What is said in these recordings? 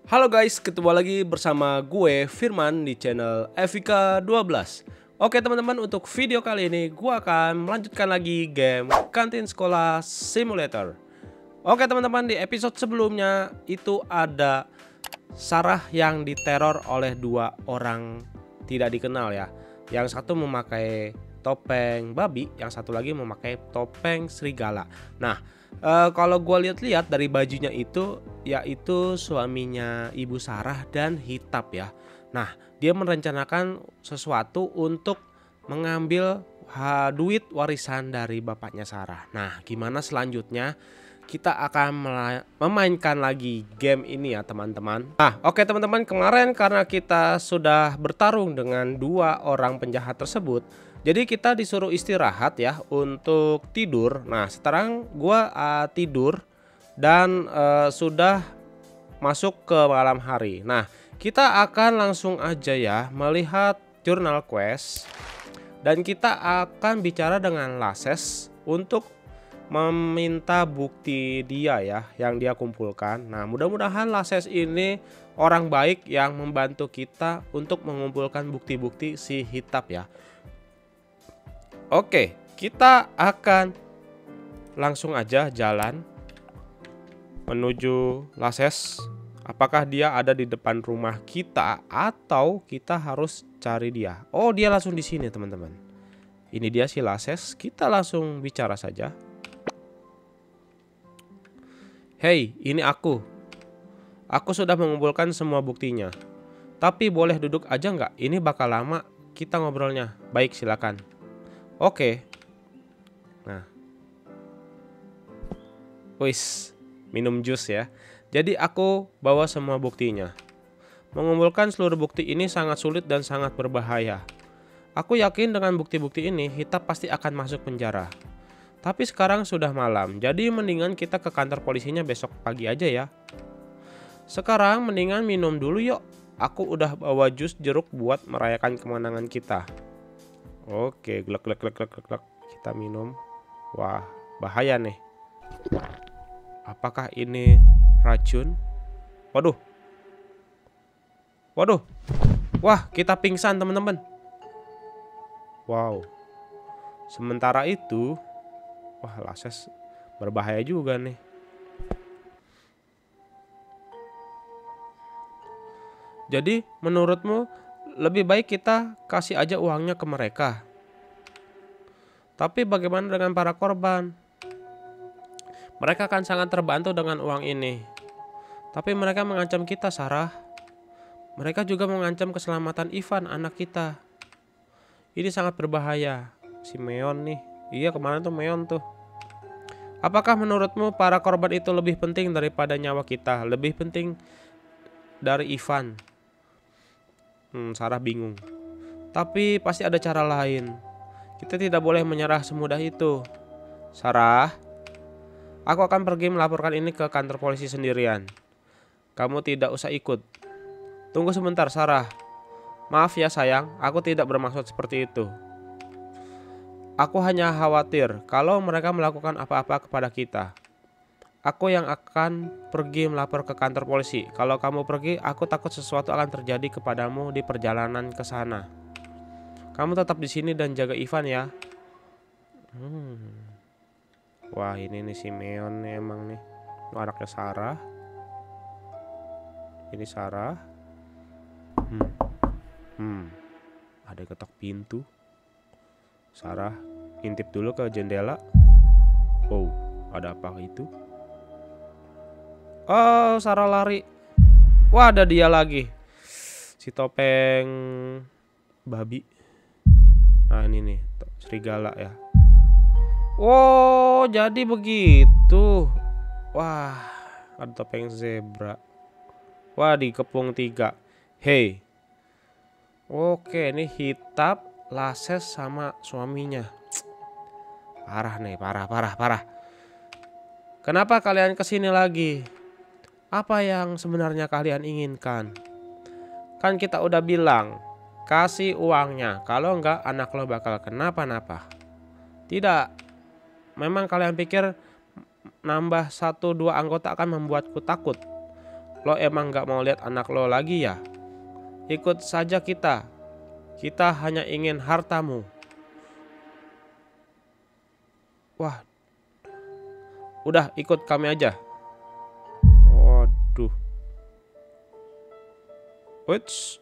Halo guys, ketemu lagi bersama gue Firman di channel Evika 12. Oke teman-teman, untuk video kali ini gue akan melanjutkan lagi game Kantin Sekolah Simulator. Oke teman-teman, di episode sebelumnya itu ada Sarah yang diteror oleh dua orang tidak dikenal ya. Yang satu memakai topeng babi, yang satu lagi memakai topeng serigala. Nah, kalau gue lihat-lihat dari bajunya itu, yaitu suaminya Ibu Sarah dan Hitap ya. Nah, dia merencanakan sesuatu untuk mengambil duit warisan dari bapaknya Sarah. Nah, gimana selanjutnya? Kita akan memainkan lagi game ini ya teman-teman. Nah, oke teman-teman, kemarin karena kita sudah bertarung dengan dua orang penjahat tersebut, jadi kita disuruh istirahat ya untuk tidur. Nah, sekarang gua tidur dan sudah masuk ke malam hari. Nah, kita akan langsung aja ya melihat jurnal quest dan kita akan bicara dengan Lases untuk meminta bukti dia ya yang dia kumpulkan. Nah, mudah-mudahan Lases ini orang baik yang membantu kita untuk mengumpulkan bukti-bukti si Hitap ya. Oke, kita akan langsung aja jalan menuju Lases. Apakah dia ada di depan rumah kita atau kita harus cari dia? Oh, dia langsung di sini teman-teman. Ini dia si Lases. Kita langsung bicara saja. Hei, ini aku. Aku sudah mengumpulkan semua buktinya. Tapi boleh duduk aja nggak? Ini bakal lama kita ngobrolnya. Baik, silakan. Oke. Nah. Wis, minum jus ya. Jadi aku bawa semua buktinya. Mengumpulkan seluruh bukti ini sangat sulit dan sangat berbahaya. Aku yakin dengan bukti-bukti ini Hitap pasti akan masuk penjara. Tapi sekarang sudah malam, jadi mendingan kita ke kantor polisinya besok pagi aja ya. Sekarang mendingan minum dulu yuk. Aku udah bawa jus jeruk buat merayakan kemenangan kita. Oke, glek. Kita minum. Wah, bahaya nih. Apakah ini racun? Waduh. Wah, kita pingsan teman-teman. Wow. Sementara itu, wah, Lases berbahaya juga nih. Jadi menurutmu lebih baik kita kasih aja uangnya ke mereka. Tapi bagaimana dengan para korban? Mereka akan sangat terbantu dengan uang ini. Tapi mereka mengancam kita, Sarah. Mereka juga mengancam keselamatan Ivan, anak kita. Ini sangat berbahaya. Si Meon nih. Iya, kemarin tuh Meon tuh. Apakah menurutmu para korban itu lebih penting daripada nyawa kita? Lebih penting dari Ivan? Sarah bingung. Tapi pasti ada cara lain. Kita tidak boleh menyerah semudah itu. Sarah, aku akan pergi melaporkan ini ke kantor polisi sendirian. Kamu tidak usah ikut. Tunggu sebentar, Sarah. Maaf ya sayang, aku tidak bermaksud seperti itu. Aku hanya khawatir kalau mereka melakukan apa-apa kepada kita. Aku yang akan pergi melapor ke kantor polisi. Kalau kamu pergi, aku takut sesuatu akan terjadi kepadamu di perjalanan ke sana. Kamu tetap di sini dan jaga Ivan ya. Wah, ini nih si Meon nih emang nih. Ini anaknya Sarah. Ini Sarah. Ada yang ketok pintu. Sarah intip dulu ke jendela. Oh, ada apa itu? Oh, Sarah lari. Wah, ada dia lagi. Si topeng babi. Nah, ini nih, serigala ya. Oh, jadi begitu. Wah, ada topeng zebra. Wah, dikepung 3. Hei. Oke, ini Hitap, Lases sama suaminya. Parah nih, parah. Kenapa kalian kesini lagi? Apa yang sebenarnya kalian inginkan? Kan kita udah bilang, kasih uangnya. Kalau enggak, anak lo bakal kenapa-napa. Tidak. Memang kalian pikir nambah 1-2 anggota akan membuatku takut? Lo emang gak mau lihat anak lo lagi ya? Ikut saja kita. Kita hanya ingin hartamu. Wah, udah ikut kami aja. Waduh. Wits.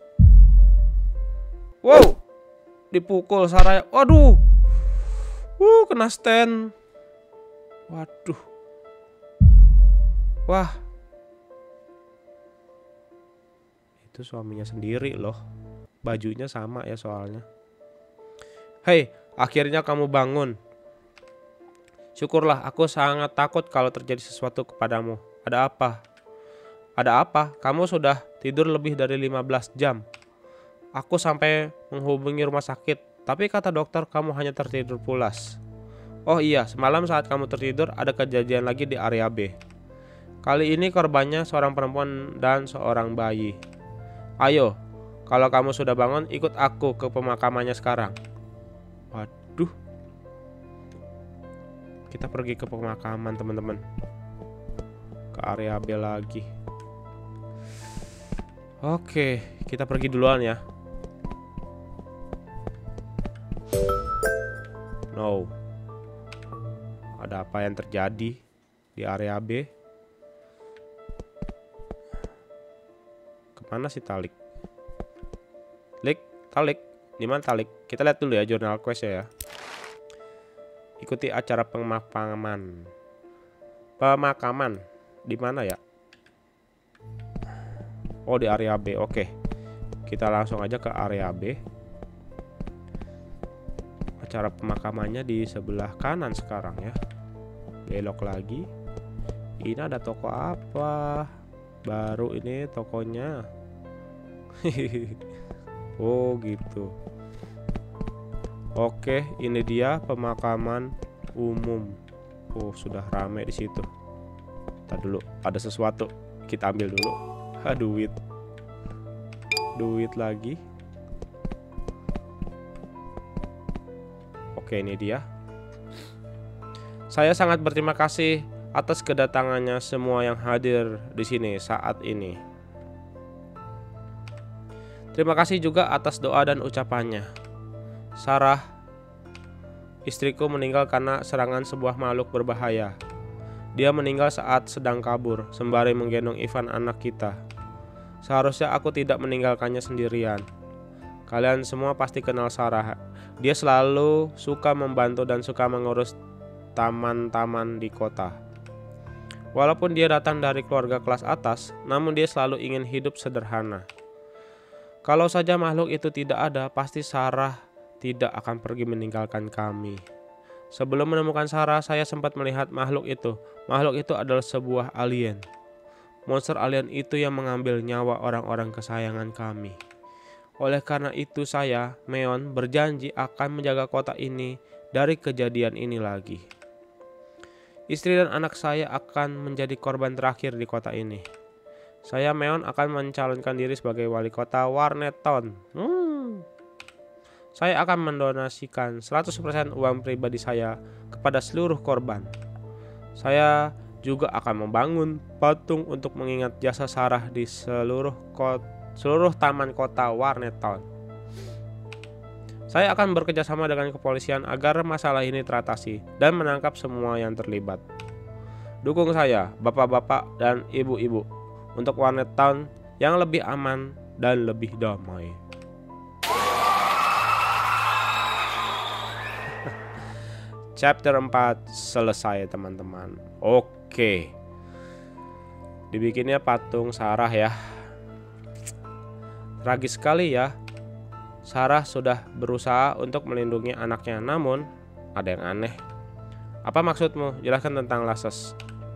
Wow, dipukul Sarah. Waduh. Kena stand. Waduh. Wah. Itu suaminya sendiri loh. Bajunya sama ya soalnya. Hei, akhirnya kamu bangun. Syukurlah, aku sangat takut kalau terjadi sesuatu kepadamu. Ada apa? Ada apa? Kamu sudah tidur lebih dari 15 jam. Aku sampai menghubungi rumah sakit, tapi kata dokter kamu hanya tertidur pulas. Oh iya, semalam saat kamu tertidur ada kejadian lagi di area B. Kali ini korbannya seorang perempuan dan seorang bayi. Ayo, kalau kamu sudah bangun, ikut aku ke pemakamannya sekarang. Waduh. Kita pergi ke pemakaman teman-teman. Ke area B lagi. Oke, kita pergi duluan ya. No. Ada apa yang terjadi di area B? Kemana sih Talik? Talik, di mana Talik? Kita lihat dulu ya jurnal quest ya. Ikuti acara pemakaman. Pemakaman di mana ya? Oh, di area B. Oke. Kita langsung aja ke area B. Acara pemakamannya di sebelah kanan sekarang ya. Belok lagi. Ini ada toko apa? Baru ini tokonya. Oh, gitu. Oke, ini dia pemakaman umum. Oh, sudah rame di situ. Tadi dulu, ada sesuatu. Kita ambil dulu. Duit lagi. Oke, ini dia. Saya sangat berterima kasih atas kedatangannya semua yang hadir di sini saat ini. Terima kasih juga atas doa dan ucapannya. Sarah, istriku meninggal karena serangan sebuah makhluk berbahaya. Dia meninggal saat sedang kabur, sembari menggendong Ivan anak kita. Seharusnya aku tidak meninggalkannya sendirian. Kalian semua pasti kenal Sarah. Dia selalu suka membantu dan suka mengurus taman-taman di kota. Walaupun dia datang dari keluarga kelas atas, namun dia selalu ingin hidup sederhana. Kalau saja makhluk itu tidak ada, pasti Sarah tidak akan pergi meninggalkan kami. Sebelum menemukan Sarah, saya sempat melihat makhluk itu. Makhluk itu adalah sebuah alien. Monster alien itu yang mengambil nyawa orang-orang kesayangan kami. Oleh karena itu saya, Meon, berjanji akan menjaga kota ini dari kejadian ini lagi. Istri dan anak saya akan menjadi korban terakhir di kota ini. Saya, Meon, akan mencalonkan diri sebagai wali kota Warnet Town. Saya akan mendonasikan 100% uang pribadi saya kepada seluruh korban. Saya juga akan membangun patung untuk mengingat jasa Sarah di seluruh taman kota Warnet Town. Saya akan bekerjasama dengan kepolisian agar masalah ini teratasi dan menangkap semua yang terlibat. Dukung saya, bapak-bapak dan ibu-ibu, untuk Warnet Town yang lebih aman dan lebih damai. Chapter 4 selesai teman-teman. Oke. Dibikinnya patung Sarah ya. Tragis sekali ya. Sarah sudah berusaha untuk melindungi anaknya, namun ada yang aneh. Apa maksudmu? Jelaskan tentang Lasses.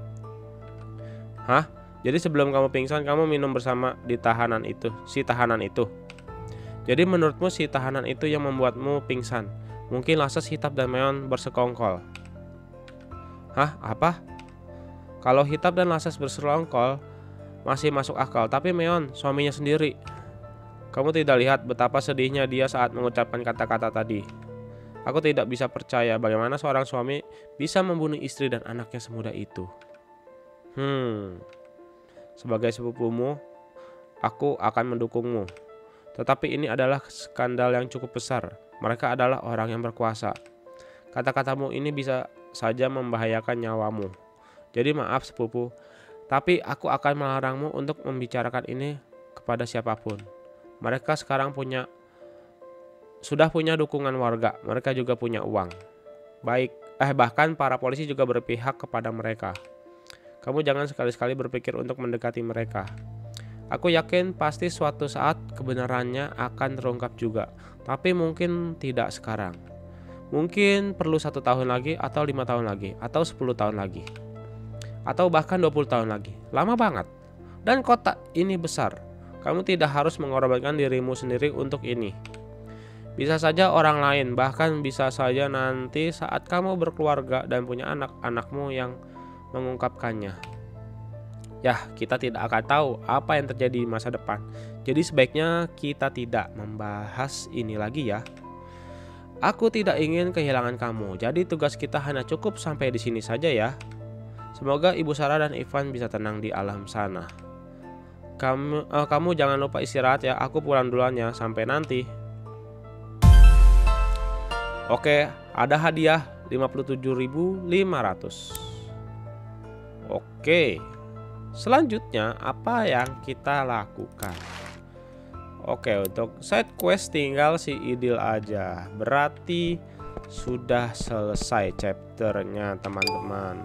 Hah? Jadi sebelum kamu pingsan, kamu minum bersama si tahanan itu. Jadi menurutmu si tahanan itu yang membuatmu pingsan? Mungkin Lasses, Hitap, dan Meon bersekongkol. Hah? Apa? Kalau Hitap dan Lasses bersekongkol masih masuk akal, tapi Meon, suaminya sendiri. Kamu tidak lihat betapa sedihnya dia saat mengucapkan kata-kata tadi. Aku tidak bisa percaya bagaimana seorang suami bisa membunuh istri dan anaknya semudah itu. Sebagai sepupumu, aku akan mendukungmu. Tetapi ini adalah skandal yang cukup besar. Mereka adalah orang yang berkuasa. Kata-katamu ini bisa saja membahayakan nyawamu. Jadi maaf sepupu, tapi aku akan melarangmu untuk membicarakan ini kepada siapapun. Mereka sekarang sudah punya dukungan warga. Mereka juga punya uang. Bahkan para polisi juga berpihak kepada mereka. Kamu jangan sekali-sekali berpikir untuk mendekati mereka. Aku yakin pasti suatu saat kebenarannya akan terungkap juga. Tapi mungkin tidak sekarang. Mungkin perlu 1 tahun lagi, atau 5 tahun lagi, atau 10 tahun lagi, atau bahkan 20 tahun lagi. Lama banget. Dan kota ini besar. Kamu tidak harus mengorbankan dirimu sendiri untuk ini. Bisa saja orang lain, bahkan bisa saja nanti saat kamu berkeluarga dan punya anak-anakmu yang mengungkapkannya. Ya, kita tidak akan tahu apa yang terjadi di masa depan. Jadi sebaiknya kita tidak membahas ini lagi ya. Aku tidak ingin kehilangan kamu. Jadi tugas kita hanya cukup sampai di sini saja ya. Semoga Ibu Sarah dan Ivan bisa tenang di alam sana. Kamu jangan lupa istirahat ya. Aku pulang duluan ya. Sampai nanti. Oke, ada hadiah 57.500. Oke. Selanjutnya apa yang kita lakukan? Oke, untuk side quest tinggal si Idil aja. Berarti sudah selesai chapternya teman-teman.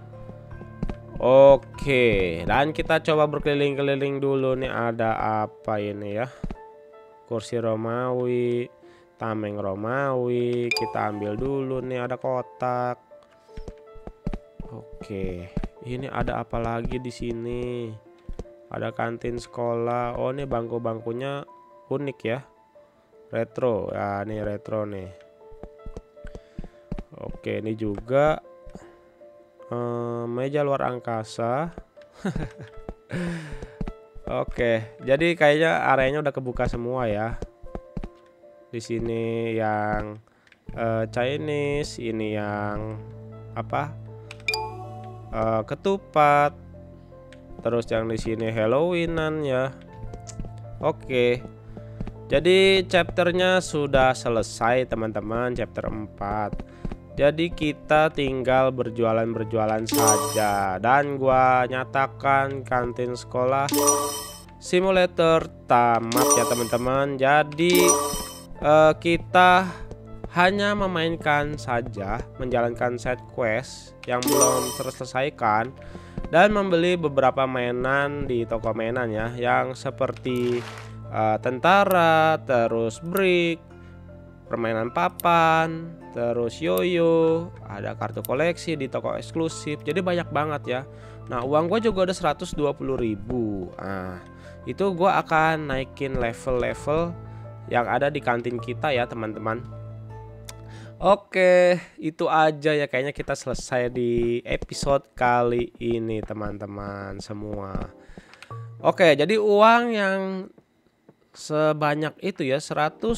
Oke, dan kita coba berkeliling-keliling dulu nih, ada apa ini ya? Kursi Romawi, tameng Romawi, kita ambil dulu nih, ada kotak. Oke, ini ada apa lagi di sini? Ada kantin sekolah. Oh, ini bangku-bangkunya unik ya. Retro. Ya, ini retro nih. Oke, ini juga meja luar angkasa. Oke, jadi kayaknya areanya udah kebuka semua ya. Di sini yang Chinese, ini yang apa? Ketupat. Terus yang di sini Halloweenan ya. Oke. Jadi chapternya sudah selesai teman-teman, chapter 4. Jadi kita tinggal berjualan-berjualan saja. Dan gua nyatakan kantin sekolah simulator tamat ya teman-teman. Jadi kita hanya memainkan saja, menjalankan side quest yang belum terselesaikan, dan membeli beberapa mainan di toko mainan ya, yang seperti tentara, terus brick, permainan papan, terus yoyo, ada kartu koleksi di toko eksklusif. Jadi banyak banget ya. Nah, uang gue juga udah 120.000. Nah, itu gue akan naikin level-level yang ada di kantin kita ya teman-teman. Oke, itu aja ya, kayaknya kita selesai di episode kali ini teman-teman semua. Oke, jadi uang yang sebanyak itu ya,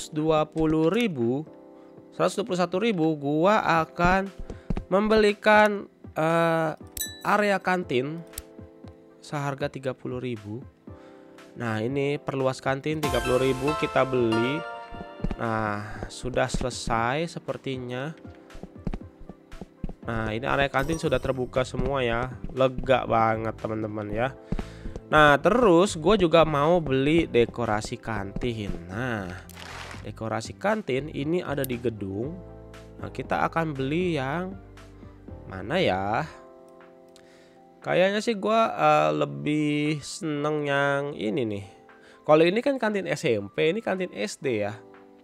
121.000 gua akan membelikan area kantin seharga 30.000. Nah, ini perluas kantin 30.000 kita beli. Nah, sudah selesai sepertinya. Nah, ini area kantin sudah terbuka semua ya. Lega banget teman-teman ya. Nah, terus gue juga mau beli dekorasi kantin. Nah, dekorasi kantin ini ada di gedung. Nah, kita akan beli yang mana ya? Kayaknya sih gue lebih seneng yang ini nih. Kalau ini kan kantin SMP, ini kantin SD ya.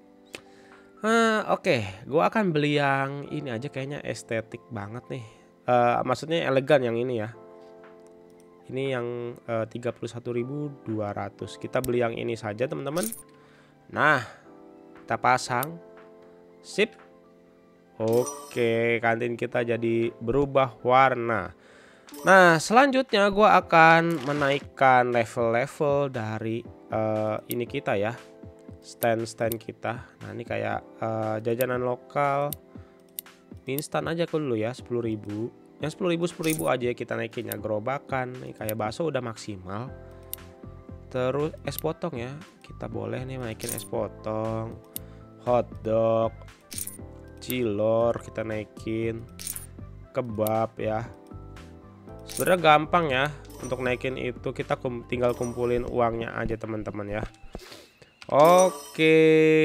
Oke, gue akan beli yang ini aja, kayaknya estetik banget nih. Maksudnya elegan yang ini ya. Ini yang 31.200. Kita beli yang ini saja teman-teman. Nah, kita pasang. Sip. Oke, kantin kita jadi berubah warna. Nah, selanjutnya gue akan menaikkan level-level dari ini kita ya. Stand-stand kita. Nah, ini kayak jajanan lokal mie instan aja dulu ya, 10.000. Yang 10.000 aja kita naikinnya. Gerobakan nih kayak bakso udah maksimal. Terus es potong ya, kita boleh nih naikin es potong, hotdog, cilor kita naikin, kebab ya. Sebenarnya gampang ya untuk naikin itu, kita tinggal kumpulin uangnya aja teman-teman ya. Oke,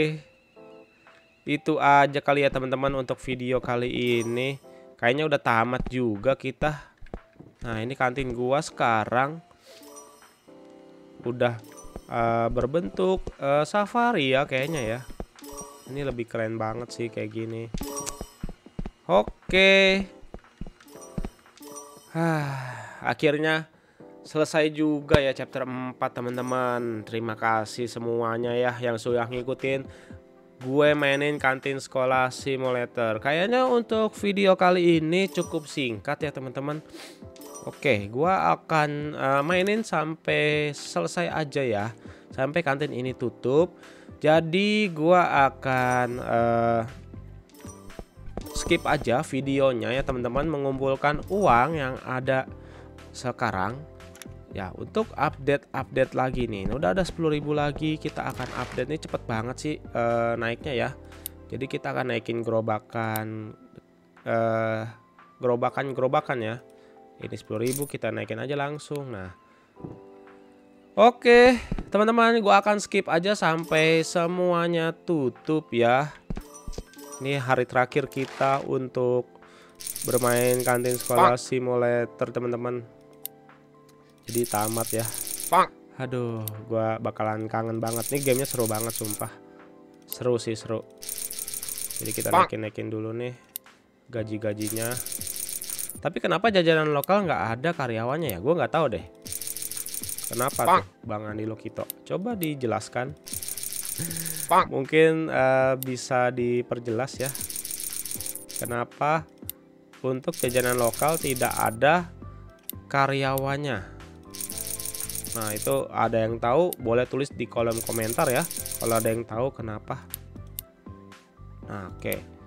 itu aja kali ya teman-teman untuk video kali ini. Kayaknya udah tamat juga kita. Nah ini kantin gua sekarang udah berbentuk safari ya kayaknya ya. Ini lebih keren banget sih kayak gini. Oke. Akhirnya selesai juga ya chapter 4 teman-teman. Terima kasih semuanya ya yang sudah ngikutin gue mainin Kantin Sekolah Simulator. Kayaknya untuk video kali ini cukup singkat ya teman-teman. Oke, gua akan mainin sampai selesai aja ya, sampai kantin ini tutup. Jadi gua akan skip aja videonya ya teman-teman, mengumpulkan uang yang ada sekarang ya untuk update lagi nih. Udah ada 10.000 lagi, kita akan update nih, cepet banget sih naiknya ya. Jadi kita akan naikin gerobakan ya. Ini 10.000 kita naikin aja langsung. Nah, oke teman-teman, gua akan skip aja sampai semuanya tutup ya. Ini hari terakhir kita untuk bermain Kantin Sekolah Simulator teman-teman. Jadi tamat ya. Aduh, gua bakalan kangen banget nih, gamenya seru banget sumpah. Seru sih, seru. Jadi kita naikin dulu nih gaji-gajinya. Tapi kenapa jajanan lokal nggak ada karyawannya ya? Gue nggak tahu deh. Kenapa tuh Bang Andi Lokito? Coba dijelaskan. Mungkin bisa diperjelas ya. Kenapa untuk jajanan lokal tidak ada karyawannya? Nah itu ada yang tahu boleh tulis di kolom komentar ya. Kalau ada yang tahu kenapa. Nah oke.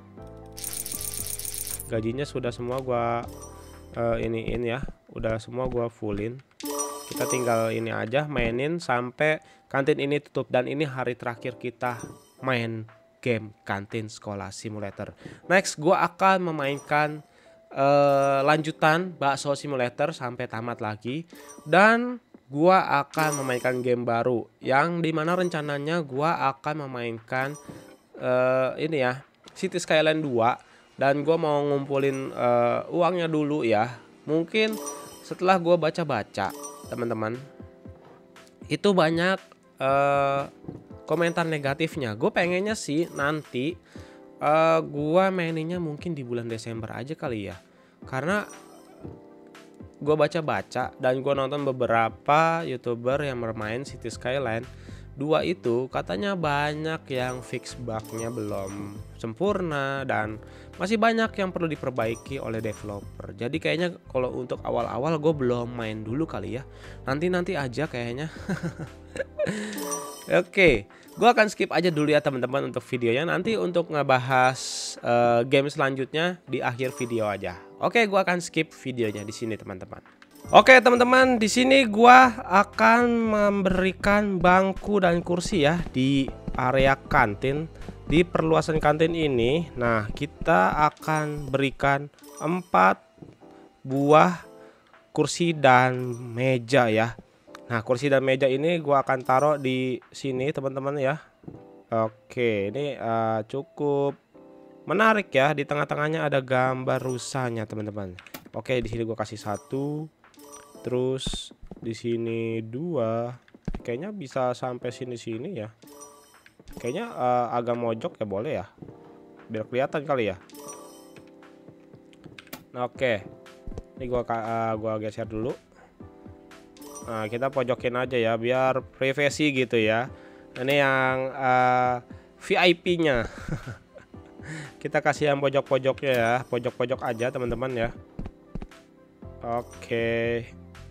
Gajinya sudah semua gua iniin ya, udah semua gua fullin. Kita tinggal ini aja mainin sampai kantin ini tutup, dan ini hari terakhir kita main game Kantin Sekolah Simulator. Next gua akan memainkan lanjutan Bakso Simulator sampai tamat lagi, dan gua akan memainkan game baru yang dimana rencananya gua akan memainkan ini ya, City Skyline 2. Dan gue mau ngumpulin uangnya dulu ya. Mungkin setelah gue baca-baca teman-teman, itu banyak komentar negatifnya. Gue pengennya sih nanti gue maininnya mungkin di bulan Desember aja kali ya. Karena gue baca-baca dan gue nonton beberapa YouTuber yang bermain City Skyline 2 itu, katanya banyak yang fix bugnya belum sempurna dan masih banyak yang perlu diperbaiki oleh developer. Jadi kayaknya kalau untuk awal-awal gue belum main dulu kali ya. Nanti aja kayaknya. Oke, gue akan skip aja dulu ya teman-teman untuk videonya. Nanti untuk ngebahas game selanjutnya di akhir video aja. Oke, gue akan skip videonya di sini teman-teman. Oke teman-teman, di sini gua akan memberikan bangku dan kursi ya di area kantin, di perluasan kantin ini. Nah, kita akan berikan 4 buah kursi dan meja ya. Nah, kursi dan meja ini gua akan taruh di sini teman-teman ya. Oke, ini cukup menarik ya. Di tengah-tengahnya ada gambar rusanya teman-teman. Oke, di sini gua kasih 1. Terus di sini 2, kayaknya bisa sampai sini ya. Kayaknya agak mojok ya, boleh ya, biar kelihatan kali ya. Nah, oke, ini gua geser dulu. Nah, kita pojokin aja ya, biar privasi gitu ya. Ini yang VIP-nya. Kita kasih yang pojok-pojoknya ya, pojok-pojok aja teman-teman ya. Oke.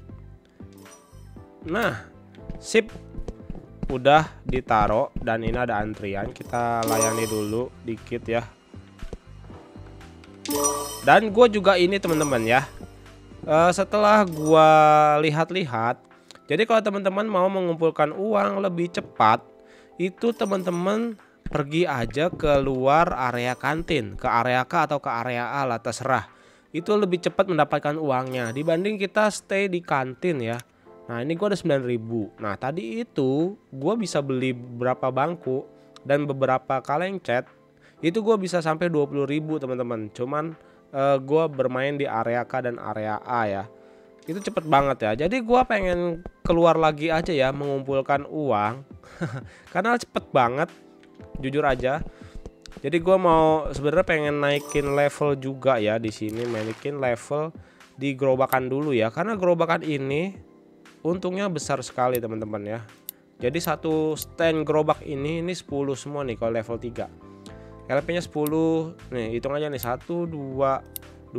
Nah, sip, udah ditaruh dan ini ada antrian, kita layani dulu dikit ya. Dan gue juga ini teman-teman ya, setelah gue lihat-lihat, jadi kalau teman-teman mau mengumpulkan uang lebih cepat, itu teman-teman pergi aja ke luar area kantin, ke area K atau ke area A lah, terserah. Itu lebih cepat mendapatkan uangnya dibanding kita stay di kantin ya. Nah ini gue ada 9.000. Nah tadi itu gue bisa beli beberapa bangku dan beberapa kaleng cat. Itu gue bisa sampai 20.000 teman-teman. Cuman gue bermain di area K dan area A ya. Itu cepet banget ya. Jadi gue pengen keluar lagi aja ya, mengumpulkan uang. Karena cepet banget, jujur aja. Jadi gue mau sebenarnya pengen naikin level juga ya di sini, naikin level di gerobakan dulu ya. Karena gerobakan ini untungnya besar sekali teman-teman ya. Jadi satu stand gerobak ini 10 semua nih kalau level 3. LP-nya 10. Nih, hitung aja nih. 1 2 2 3 4 5 6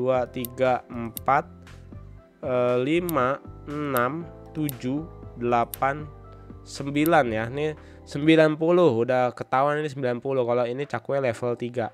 7 8 9 ya. Nih 90 udah ketahuan ini 90 kalau ini cakwe level 3.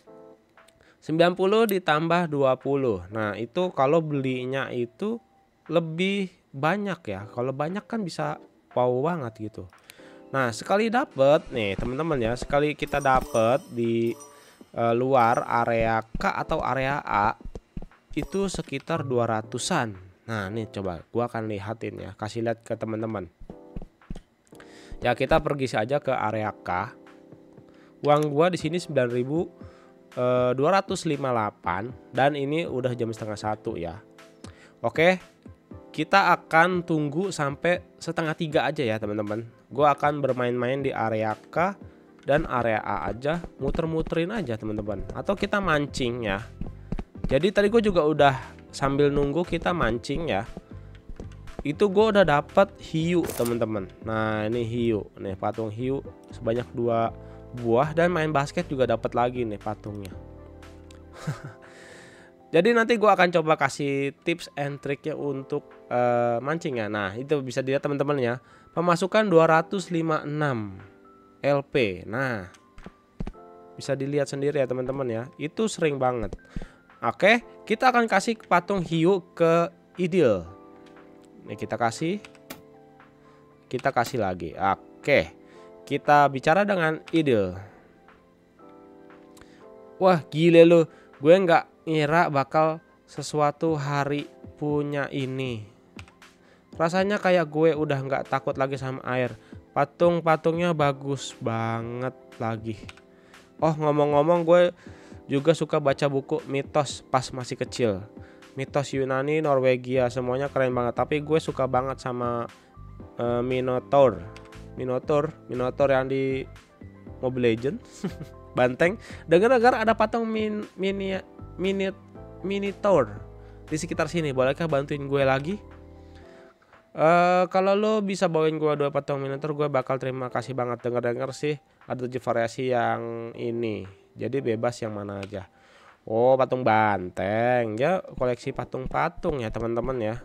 90 ditambah 20. Nah, itu kalau belinya itu lebih banyak ya. Kalau banyak kan bisa wow banget gitu. Nah, sekali dapet nih teman-teman ya, sekali kita dapet di luar area K atau area A itu sekitar 200-an. Nah, nih coba gua akan lihatin ya, kasih lihat ke teman-teman. Ya, kita pergi saja ke area K. Uang gua di sini 9.258 dan ini udah jam setengah 1 ya. Oke. Kita akan tunggu sampai setengah 3 aja ya teman-teman. Gue akan bermain-main di area K dan area A aja, muter-muterin aja teman-teman. Atau kita mancing ya. Jadi tadi gue juga udah sambil nunggu kita mancing ya. Itu gue udah dapat hiu teman-teman. Nah ini hiu, nih patung hiu sebanyak 2 buah dan main basket juga dapat lagi nih patungnya. Jadi nanti gue akan coba kasih tips and triknya untuk mancing ya. Nah itu bisa dilihat teman-teman ya. Pemasukan 256 LP. Nah bisa dilihat sendiri ya teman-teman ya. Itu sering banget. Oke, kita akan kasih patung hiu ke Idil. Nih kita kasih lagi. Oke, kita bicara dengan Idil. Wah gile lu, gue nggak ngira bakal sesuatu hari punya ini. Rasanya kayak gue udah nggak takut lagi sama air. Patung-patungnya bagus banget lagi. Oh ngomong-ngomong, gue juga suka baca buku mitos pas masih kecil. Mitos Yunani, Norwegia, semuanya keren banget. Tapi gue suka banget sama Minotaur yang di Mobile Legends. Banteng. Dengar-dengar ada patung Minotaur di sekitar sini. Bolehkah bantuin gue lagi? Kalau lo bisa bawain gue 2 patung Minotaur, gue bakal terima kasih banget. Dengar-dengar sih ada 7 variasi yang ini. Jadi bebas yang mana aja. Oh patung banteng ya, koleksi patung-patung ya teman-teman ya.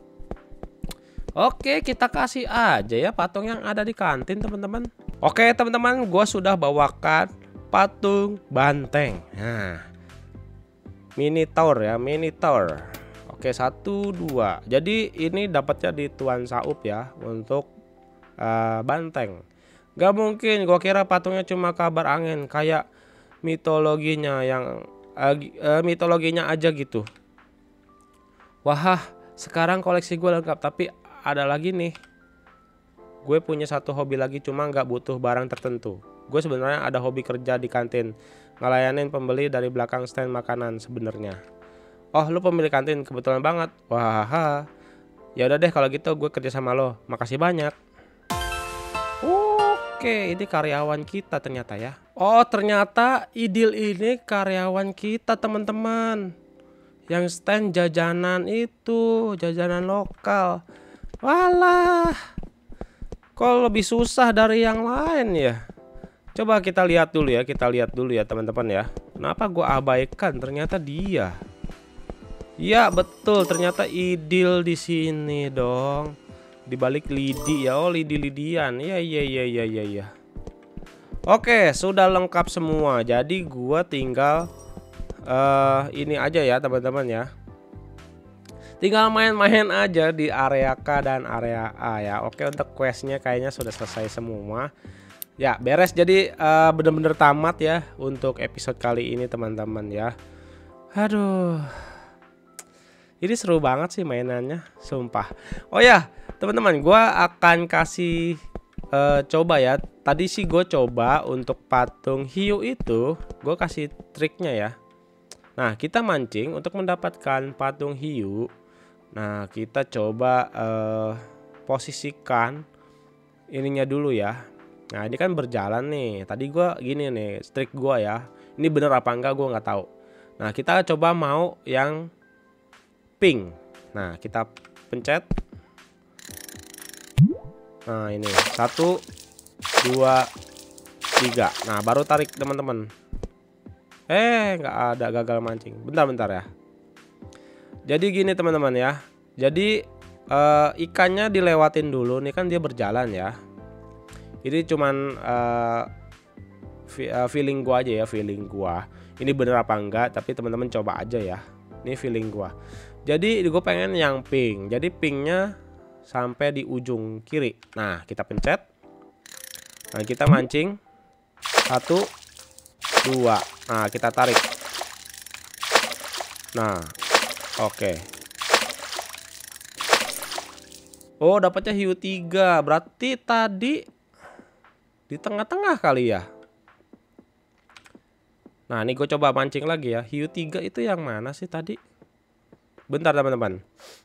Oke, kita kasih aja ya patung yang ada di kantin teman-teman. Oke teman-teman, gue sudah bawakan patung banteng. Nah, Minotaur ya, Minotaur. Oke 1, 2. Jadi ini dapatnya di Tuan Saup ya untuk banteng. Gak mungkin, gue kira patungnya cuma kabar angin kayak mitologinya yang mitologinya aja gitu. Wah, sekarang koleksi gue lengkap. Tapi ada lagi nih, gue punya satu hobi lagi, cuma nggak butuh barang tertentu. Gue sebenarnya ada hobi kerja di kantin, ngelayanin pembeli dari belakang stand makanan sebenarnya. Oh lu pemilik kantin, kebetulan banget. Wah, ya udah deh kalau gitu gue kerja sama lo. Makasih banyak. Oke, ini karyawan kita ternyata ya. Oh ternyata Idil ini karyawan kita teman-teman. Yang stand jajanan itu, jajanan lokal. Walah, kok lebih susah dari yang lain ya. Coba kita lihat dulu ya, teman-teman ya. Kenapa gue abaikan? Ternyata dia. Ya betul, ternyata Idil di sini dong. Di balik lidi ya. Oh lidi-lidian. Iya. Oke, sudah lengkap semua. Jadi gue tinggal ini aja ya teman-teman ya. Tinggal main-main aja di area K dan area A ya. Oke, untuk questnya kayaknya sudah selesai semua. Ya beres, jadi bener-bener tamat ya untuk episode kali ini teman-teman ya. Aduh, ini seru banget sih mainannya, sumpah. Oh ya teman-teman, gua akan kasih coba ya. Tadi sih gue coba untuk patung hiu itu, gue kasih triknya ya. Nah kita mancing untuk mendapatkan patung hiu. Nah kita coba posisikan ininya dulu ya. Nah ini kan berjalan nih. Tadi gue gini nih trik gue ya. Ini bener apa enggak gue nggak tahu. Nah kita coba mau yang pink. Nah kita pencet. Nah ini 1, 2, 3. Nah baru tarik teman-teman. Nggak ada, gagal mancing. Bentar ya. Jadi gini teman-teman ya. Jadi ikannya dilewatin dulu. Nih kan dia berjalan ya. Ini cuman feeling gua aja ya, feeling gua. Ini bener apa enggak, tapi teman-teman coba aja ya. Ini feeling gua. Jadi gue pengen yang pink. Jadi pinknya sampai di ujung kiri. Nah kita pencet. Nah kita mancing. 1, 2. Nah kita tarik. Nah oke. Oh dapatnya hiu 3. Berarti tadi di tengah-tengah kali ya. Nah ini gue coba mancing lagi ya. Hiu 3 itu yang mana sih tadi? Bentar teman-teman.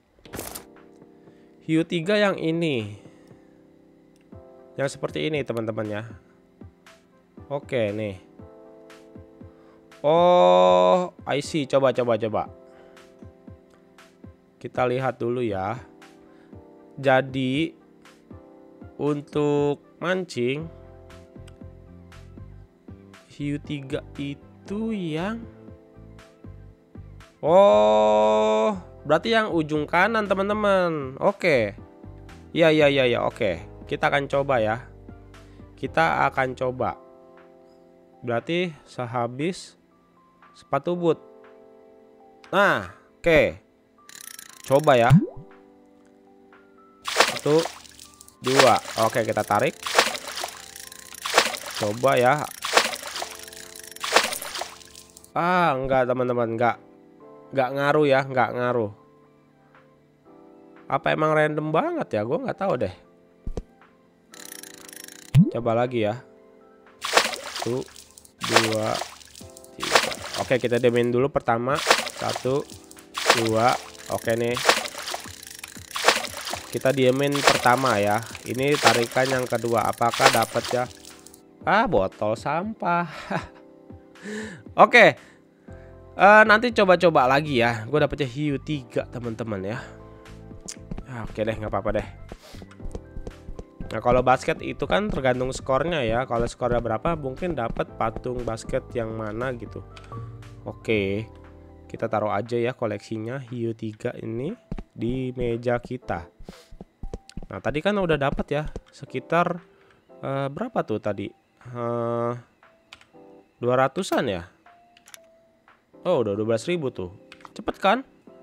Hiu 3 yang ini. Yang seperti ini teman-teman ya. Oke nih. Oh I see. Coba. Kita lihat dulu ya. Jadi untuk mancing hiu 3 itu yang berarti yang ujung kanan teman-teman. Oke. Ya oke. Kita akan coba ya. Berarti sehabis sepatu boot. Nah oke. Coba ya. 1, 2. Oke kita tarik. Coba ya. Enggak teman-teman, enggak ngaruh ya, enggak ngaruh. Apa emang random banget ya? Gue nggak tahu deh. Coba lagi ya. 1, 2, 3. Oke kita demin dulu pertama. 1, 2. Oke nih. Kita diemin pertama ya. Ini tarikan yang kedua. Apakah dapat ya? Botol sampah. Oke. Nanti coba-coba lagi ya. Gue dapetnya hiu 3 teman-teman ya. Oke deh, nggak apa-apa deh. Nah kalau basket itu kan tergantung skornya ya. Kalau skornya berapa mungkin dapat patung basket yang mana gitu. Oke. Kita taruh aja ya koleksinya hiu 3 ini di meja kita. Nah tadi kan udah dapat ya sekitar berapa tuh tadi? 200-an ya. Oh udah 12.000 tuh. Cepet kan?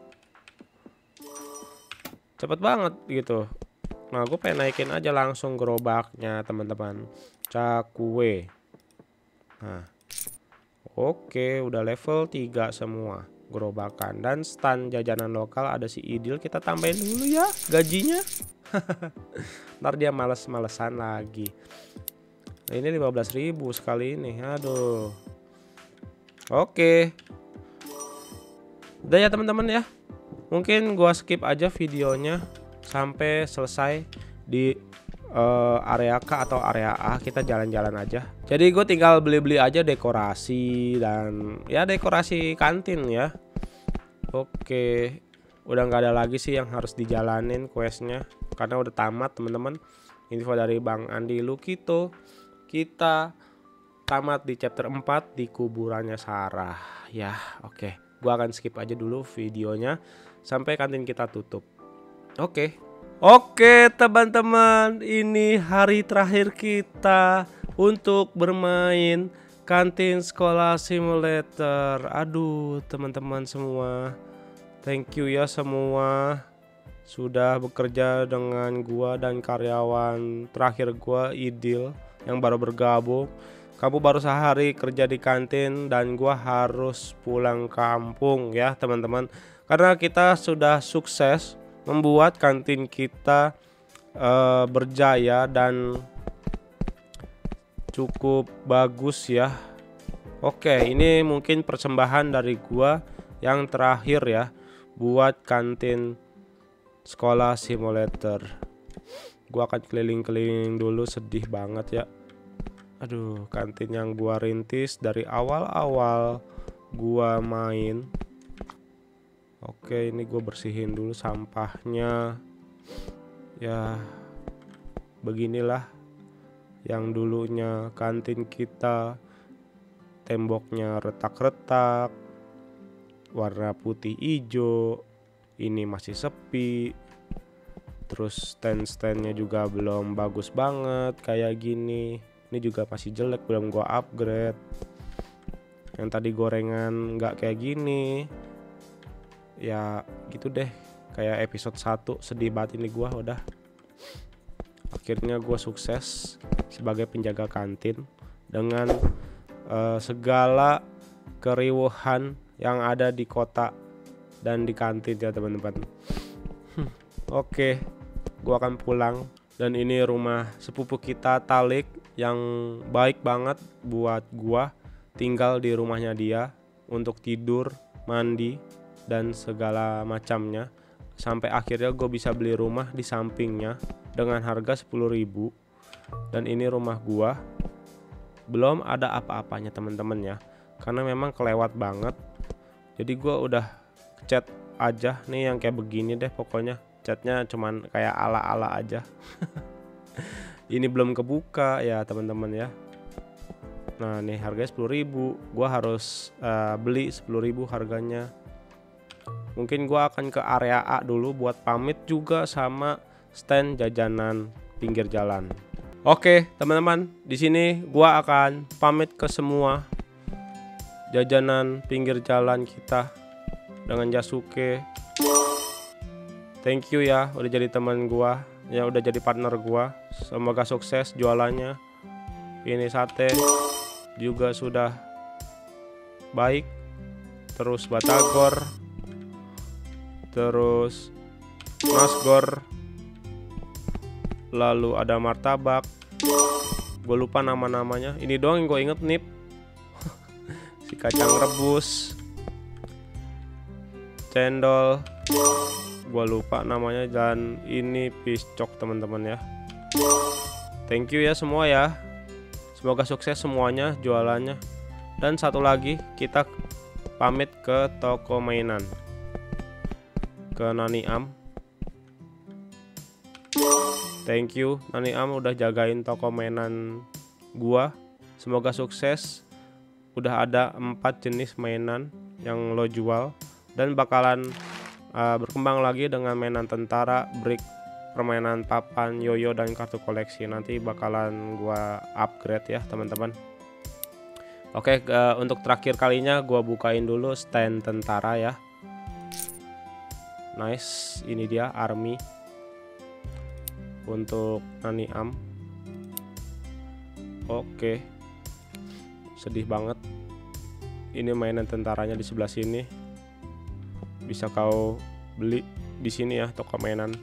Cepet banget gitu. Nah gue pengen naikin aja langsung gerobaknya teman-teman. Cakwe. Nah oke udah level 3 semua gerobakan. Dan stand jajanan lokal ada si Idil. Kita tambahin dulu ya gajinya. Ntar dia males-malesan lagi. Nah, ini 15.000 sekali ini. Aduh. Oke. Udah ya teman-teman ya. Mungkin gua skip aja videonya sampai selesai di area K atau area A. Kita jalan-jalan aja. Jadi gue tinggal beli-beli aja dekorasi dan ya dekorasi kantin ya. Oke. Udah nggak ada lagi sih yang harus dijalanin questnya karena udah tamat teman-teman. Info dari Bang Andi Lukito. Kita tamat di chapter 4 di kuburannya Sarah. Ya oke. Gua akan skip aja dulu videonya sampai kantin kita tutup. Oke teman-teman, ini hari terakhir kita untuk bermain Kantin Sekolah Simulator. Aduh, teman-teman semua, thank you ya semua sudah bekerja dengan gua dan karyawan terakhir gua, Idil, yang baru bergabung. Kamu baru sehari kerja di kantin dan gua harus pulang kampung ya teman-teman, karena kita sudah sukses membuat kantin kita berjaya dan cukup bagus ya. Oke, ini mungkin persembahan dari gua yang terakhir ya buat kantin Sekolah Simulator. Gua akan keliling-keliling dulu, sedih banget ya. Aduh, kantin yang gua rintis dari awal-awal gua main. Oke, ini gua bersihin dulu sampahnya. Ya, beginilah yang dulunya kantin kita, temboknya retak-retak, warna putih hijau, ini masih sepi. Terus stand-standnya juga belum bagus banget kayak gini. Ini juga masih jelek, belum gua upgrade. Yang tadi gorengan nggak kayak gini. Ya gitu deh, kayak episode 1, sedih banget ini gua udah. Akhirnya gue sukses sebagai penjaga kantin dengan segala keriuhan yang ada di kota dan di kantin ya teman-teman. Oke, gue akan pulang. Dan ini rumah sepupu kita, Talik, yang baik banget buat gue tinggal di rumahnya dia untuk tidur, mandi, dan segala macamnya. Sampai akhirnya gue bisa beli rumah di sampingnya dengan harga 10.000. Dan ini rumah gua, belum ada apa-apanya teman-teman ya, karena memang kelewat banget. Jadi gua udah cat aja nih yang kayak begini deh, pokoknya catnya cuman kayak ala-ala aja. Ini belum kebuka ya teman-teman ya. Nah nih harganya 10.000, gua harus beli 10.000 harganya. Mungkin gua akan ke area A dulu buat pamit juga sama stand jajanan pinggir jalan. Oke, teman-teman, di sini gua akan pamit ke semua jajanan pinggir jalan kita dengan Yasuke. Thank you ya udah jadi teman gua, ya udah jadi partner gua. Semoga sukses jualannya. Ini sate juga sudah baik. Terus batagor, terus nasgor, lalu ada martabak. Gue lupa nama-namanya. Ini doang yang gue inget nih. Si kacang rebus, cendol, gue lupa namanya. Dan ini piscok teman-teman ya. Thank you ya semua ya. Semoga sukses semuanya jualannya. Dan satu lagi, kita pamit ke toko mainan, ke Nani Am. Thank you Nani Am udah jagain toko mainan gua. Semoga sukses. Udah ada 4 jenis mainan yang lo jual, dan bakalan berkembang lagi dengan mainan tentara, brick, permainan papan, yoyo, dan kartu koleksi. Nanti bakalan gua upgrade ya teman-teman. Oke, untuk terakhir kalinya gua bukain dulu stand tentara ya. Nice, ini dia army untuk Nani Am. Oke, sedih banget. Ini mainan tentaranya di sebelah sini. Bisa kau beli di sini ya, toko mainan.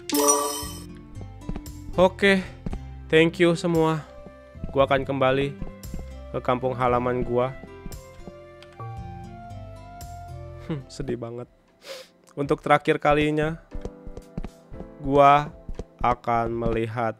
Oke, thank you semua. Gua akan kembali ke kampung halaman gua. Sedih banget. Untuk terakhir kalinya, gua akan melihat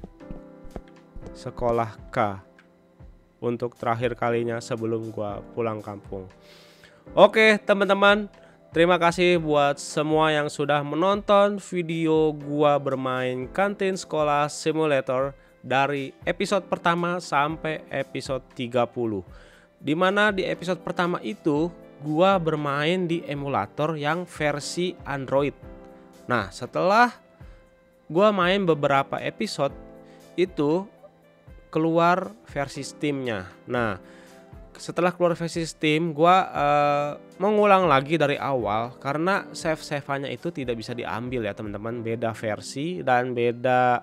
sekolah K untuk terakhir kalinya sebelum gua pulang kampung. Oke teman-teman, terima kasih buat semua yang sudah menonton video gua bermain Kantin Sekolah Simulator dari episode pertama sampai episode 30. Dimana di episode pertama itu gua bermain di emulator yang versi Android. Nah, setelah gua main beberapa episode itu keluar versi Steam-nya. Nah, setelah keluar versi Steam, gua mengulang lagi dari awal karena save-save-nya itu tidak bisa diambil ya teman-teman. Beda versi dan beda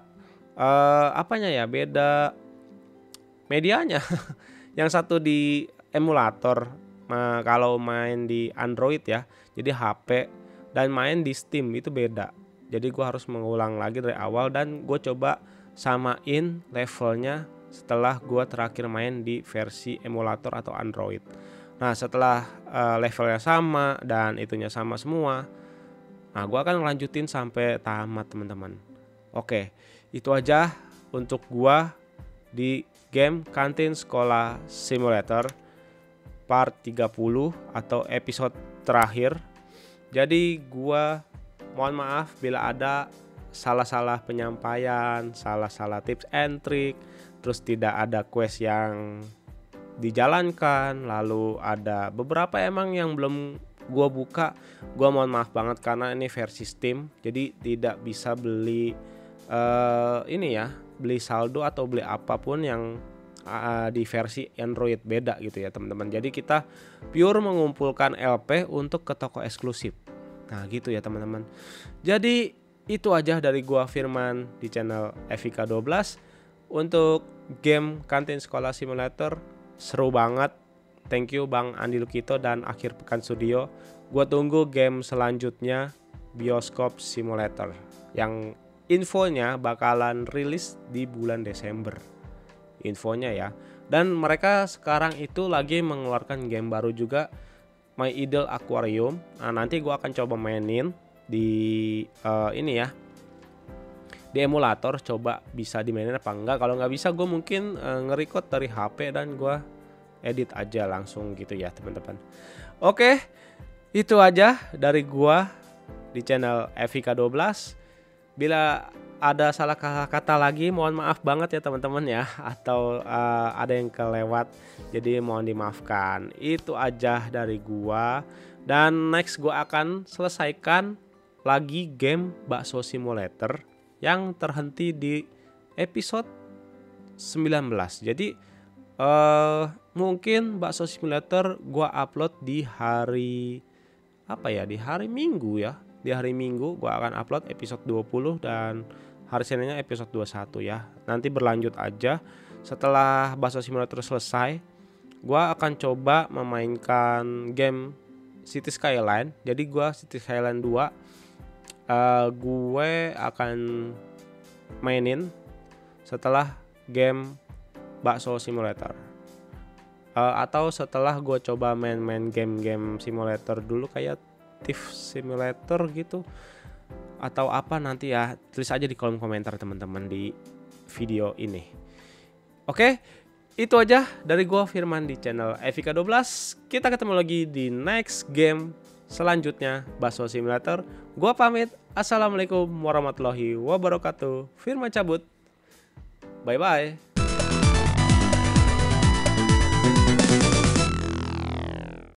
apanya ya, beda medianya. Yang satu di emulator, kalau main di Android ya, jadi HP, dan main di Steam itu beda. Jadi gua harus mengulang lagi dari awal dan gue coba samain levelnya setelah gua terakhir main di versi emulator atau Android. Nah setelah levelnya sama dan itunya sama semua, nah gua akan lanjutin sampai tamat teman-teman. Oke, itu aja untuk gua di game Kantin Sekolah Simulator part 30 atau episode terakhir. Jadi gua mohon maaf bila ada salah-salah penyampaian, salah-salah tips and trick, terus tidak ada quest yang dijalankan, lalu ada beberapa emang yang belum gua buka. Gua mohon maaf banget karena ini versi Steam, jadi tidak bisa beli ini ya, beli saldo atau beli apapun yang di versi Android, beda gitu ya teman-teman. Jadi kita pure mengumpulkan LP untuk ke toko eksklusif. Nah gitu ya teman-teman. Jadi itu aja dari gua Firman di channel Evika 12 untuk game Kantin Sekolah Simulator. Seru banget. Thank you Bang Andi Lukito dan Akhir Pekan Studio. Gua tunggu game selanjutnya Bioskop Simulator yang infonya bakalan rilis di bulan Desember. Infonya ya. Dan mereka sekarang itu lagi mengeluarkan game baru juga, My Idol Aquarium. Nah, nanti gua akan coba mainin di ini ya, di emulator, coba bisa dimainin apa enggak. Kalau nggak bisa gue mungkin nge-record dari HP dan gue edit aja langsung gitu ya teman-teman. Oke, itu aja dari gua di channel Evika 12. Bila ada salah kata lagi mohon maaf banget ya teman-teman ya, atau ada yang kelewat, jadi mohon dimaafkan. Itu aja dari gua, dan next gua akan selesaikan lagi game Bakso Simulator yang terhenti di episode 19. Jadi mungkin Bakso Simulator gua upload di hari apa ya, di hari Minggu ya. Di hari Minggu gua akan upload episode 20 dan hari Seninnya episode 21 ya. Nanti berlanjut aja. Setelah Bakso Simulator selesai, gua akan coba memainkan game City Skyline. Jadi gua City Skyline 2 gue akan mainin setelah game Bakso Simulator. Atau setelah gue coba main-main game-game simulator dulu kayak Thief Simulator gitu, atau apa nanti ya, tulis aja di kolom komentar teman-teman di video ini. Oke, itu aja dari gue Firman di channel Evika 12. Kita ketemu lagi di next game selanjutnya Bakso Simulator. Gua pamit. Assalamualaikum warahmatullahi wabarakatuh. Firman cabut. Bye bye.